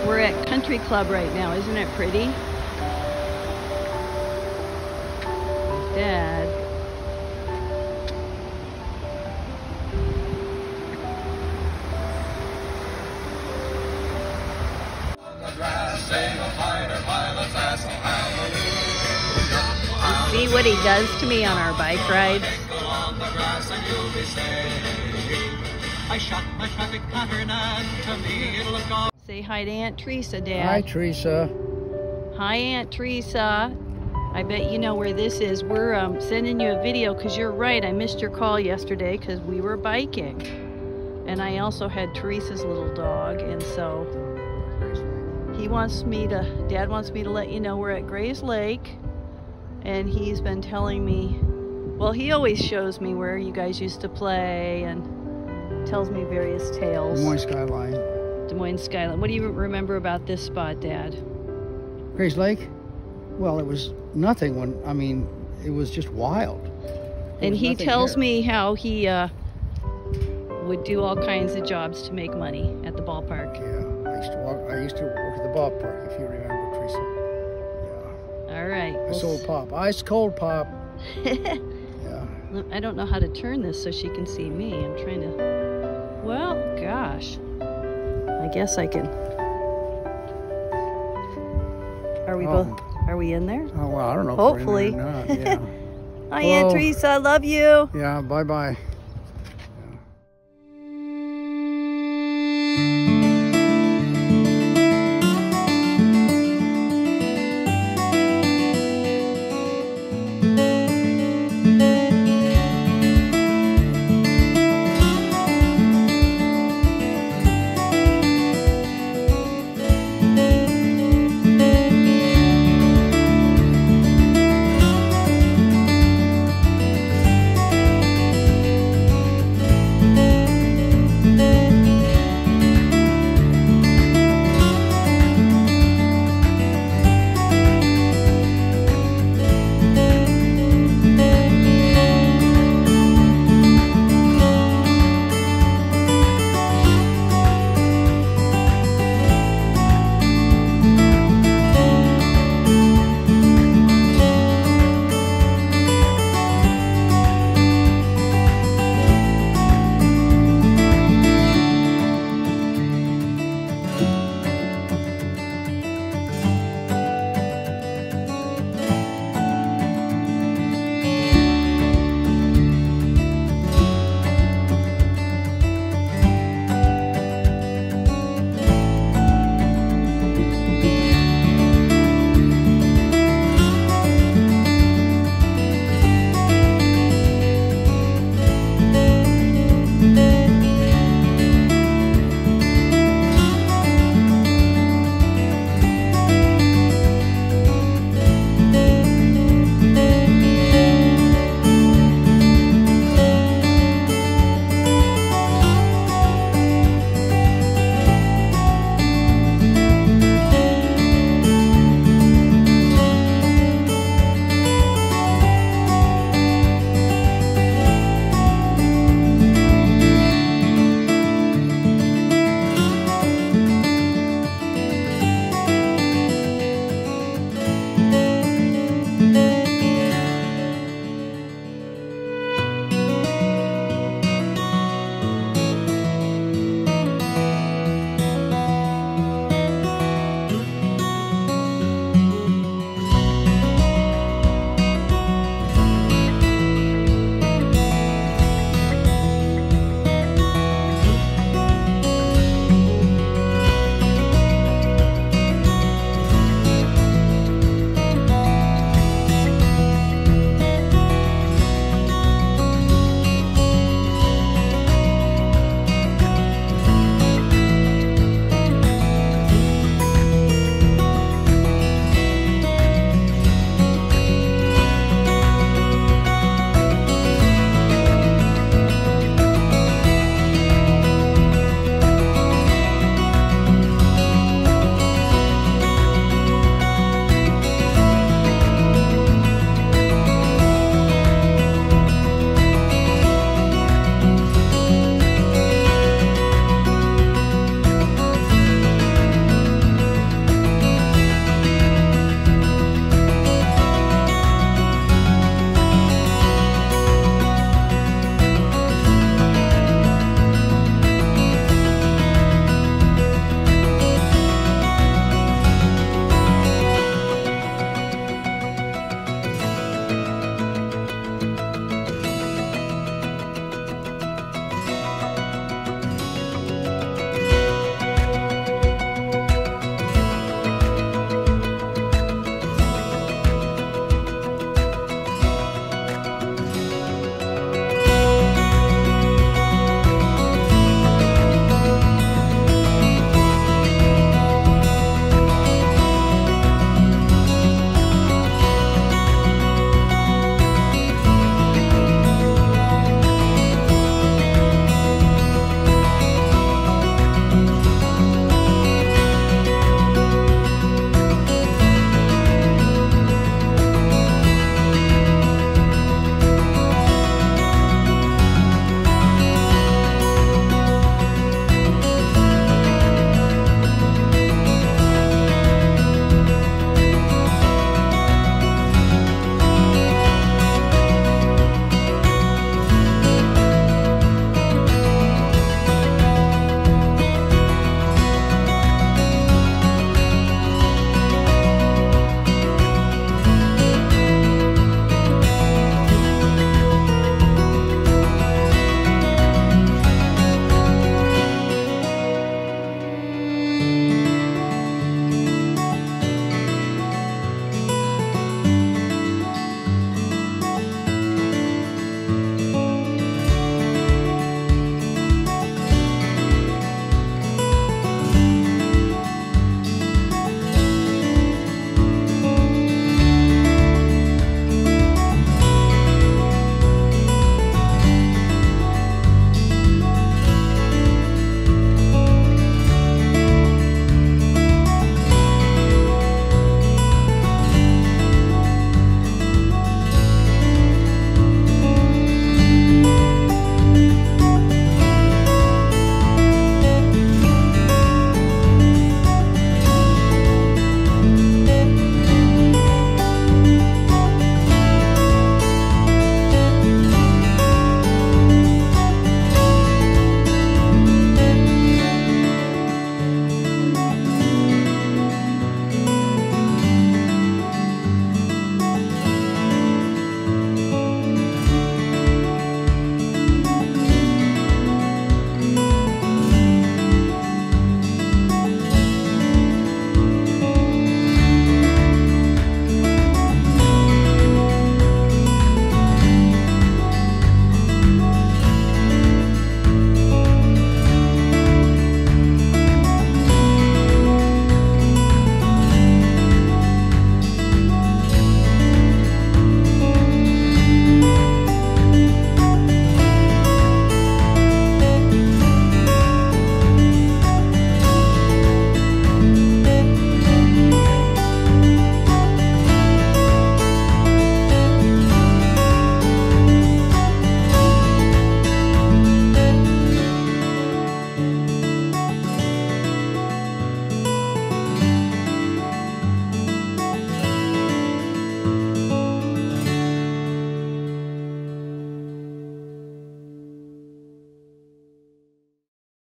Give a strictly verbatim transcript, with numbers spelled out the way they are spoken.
We're at Country Club right now. Isn't it pretty? There's Dad. You see what he does to me on our bike rides? I shot my traffic pattern and to me it'll have gone. Say hi to Aunt Teresa, Dad. Hi, Teresa. Hi, Aunt Teresa. I bet you know where this is. We're um, sending you a video because you're right. I missed your call yesterday because we were biking. And I also had Teresa's little dog. And so he wants me to, Dad wants me to let you know we're at Grays Lake. And he's been telling me, well, he always shows me where you guys used to play and tells me various tales. Des Moines Skyline. Des Moines Skyline. What do you remember about this spot, Dad? Grays Lake? Well, it was nothing when, I mean, it was just wild. There and he tells here. me how he uh, would do all kinds of jobs to make money at the ballpark. Yeah, I used to walk, I used to work at the ballpark, if you remember, Teresa. Yeah. All right. I Well, sold pop, ice cold pop. Yeah. I don't know how to turn this so she can see me. I'm trying to, well, gosh. I guess I can. Are we Oh. both, are we in there? Oh, well, I don't know. Hopefully. If we're in there or not. Yeah. Hi, Aunt Hello. Teresa, I love you. Yeah, bye-bye.